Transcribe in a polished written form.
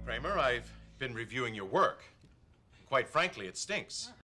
Kramer, I've been reviewing your work. Quite frankly, it stinks.